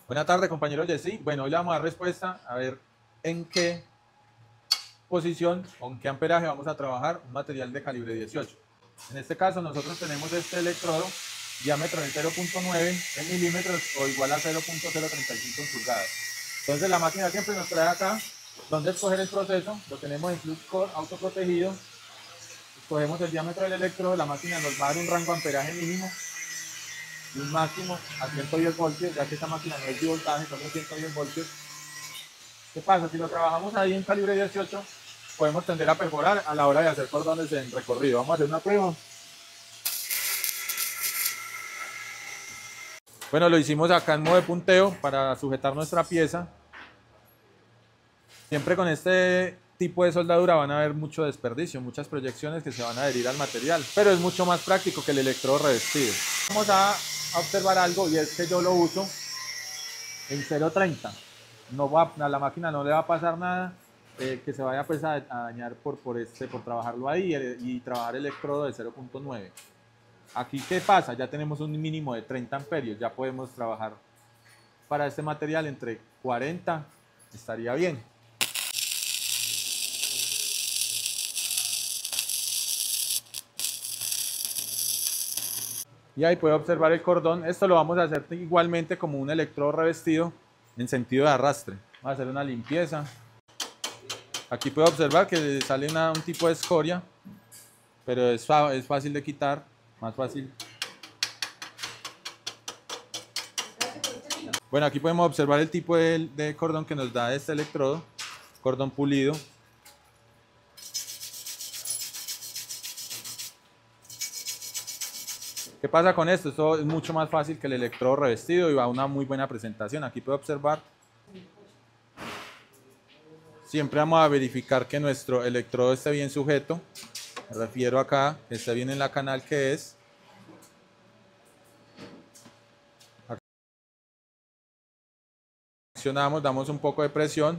Buenas tardes, compañero Jessy. Bueno, hoy le vamos a dar respuesta a ver en qué posición o en qué amperaje vamos a trabajar un material de calibre 18. En este caso nosotros tenemos este electrodo, diámetro de 0.9 en milímetros o igual a 0.035 en pulgadas. Entonces la máquina siempre nos trae acá donde escoger el proceso, lo tenemos en flux core autoprotegido, escogemos el diámetro del electrodo, la máquina nos va a dar un rango de amperaje mínimo y un máximo a 110 voltios, ya que esta máquina no es de voltaje, son 110 voltios. ¿Qué pasa? Si lo trabajamos ahí en calibre 18, podemos tender a perforar a la hora de hacer cordones en recorrido. Vamos a hacer una prueba. Bueno, lo hicimos acá en modo de punteo para sujetar nuestra pieza. Siempre con este tipo de soldadura van a haber mucho desperdicio, muchas proyecciones que se van a adherir al material, pero es mucho más práctico que el electrodo revestido. Vamos a observar algo y es que yo lo uso en 0.30. No va, a la máquina no le va a pasar nada que se vaya pues a dañar por trabajarlo ahí y trabajar el electrodo de 0.9. Aquí, ¿qué pasa? Ya tenemos un mínimo de 30 amperios, ya podemos trabajar para este material entre 40, estaría bien. Y ahí puede observar el cordón. Esto lo vamos a hacer igualmente como un electrodo revestido en sentido de arrastre. Vamos a hacer una limpieza. Aquí puede observar que sale un tipo de escoria, pero es fácil de quitar, más fácil. Bueno, aquí podemos observar el tipo de cordón que nos da este electrodo, cordón pulido. ¿Qué pasa con esto? Esto es mucho más fácil que el electrodo revestido y va a una muy buena presentación. Aquí puede observar. Siempre vamos a verificar que nuestro electrodo esté bien sujeto. Me refiero acá, que esté bien en la canal que es. Accionamos, damos un poco de presión.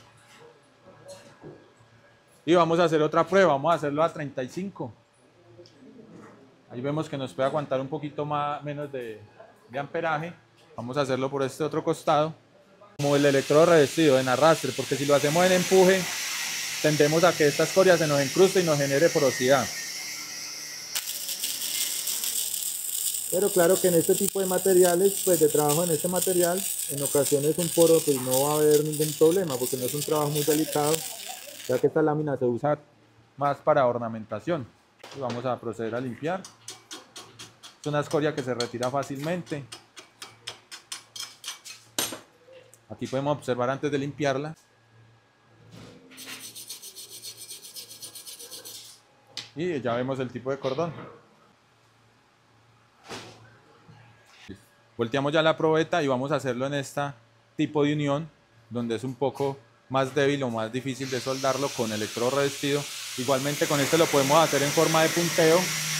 Y vamos a hacer otra prueba, vamos a hacerlo a 35. Ahí vemos que nos puede aguantar un poquito menos de amperaje. Vamos a hacerlo por este otro costado. Como el electrodo revestido en arrastre, porque si lo hacemos en empuje, tendemos a que esta escoria se nos encruste y nos genere porosidad. Pero claro que en este tipo de materiales, pues de trabajo en este material, en ocasiones un poro pues no va a haber ningún problema, porque no es un trabajo muy delicado, ya que esta lámina se usa más para ornamentación. Y vamos a proceder a limpiar. Es una escoria que se retira fácilmente. Aquí podemos observar antes de limpiarla. Y ya vemos el tipo de cordón. Volteamos ya la probeta y vamos a hacerlo en este tipo de unión, donde es un poco más débil o más difícil de soldarlo con electrodo revestido. Igualmente con este lo podemos hacer en forma de punteo.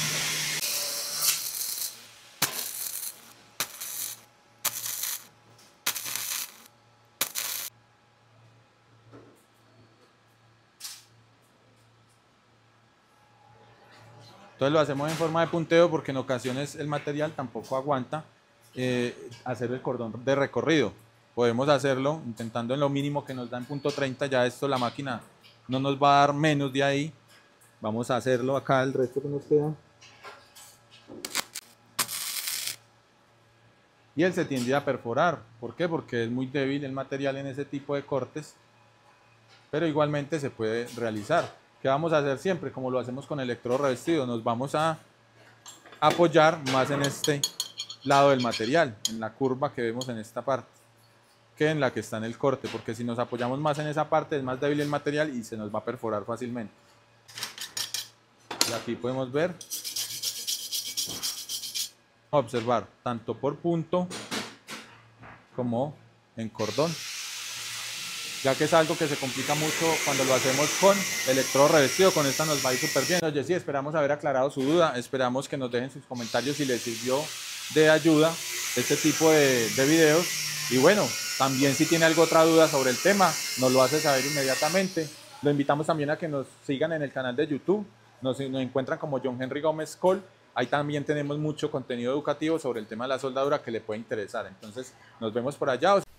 Entonces lo hacemos en forma de punteo porque en ocasiones el material tampoco aguanta hacer el cordón de recorrido. Podemos hacerlo intentando en lo mínimo que nos da en punto 30, ya esto la máquina no nos va a dar menos de ahí. Vamos a hacerlo acá, el resto que nos queda. Y él se tiende a perforar. ¿Por qué? Porque es muy débil el material en ese tipo de cortes, pero igualmente se puede realizar. ¿Qué vamos a hacer siempre? Como lo hacemos con electrodo revestido, nos vamos a apoyar más en este lado del material, en la curva que vemos en esta parte, que en la que está en el corte, porque si nos apoyamos más en esa parte es más débil el material y se nos va a perforar fácilmente. Y aquí podemos ver, observar, tanto por punto como en cordón, ya que es algo que se complica mucho cuando lo hacemos con electrodo revestido. Con esta nos va a ir súper bien. Oye, sí, esperamos haber aclarado su duda, esperamos que nos dejen sus comentarios si les sirvió de ayuda este tipo de videos. Y bueno, también si tiene alguna otra duda sobre el tema, nos lo hace saber inmediatamente. Lo invitamos también a que nos sigan en el canal de YouTube, nos encuentran como John Henry Gómez Cole Ahí también tenemos mucho contenido educativo sobre el tema de la soldadura que le puede interesar. Entonces, nos vemos por allá.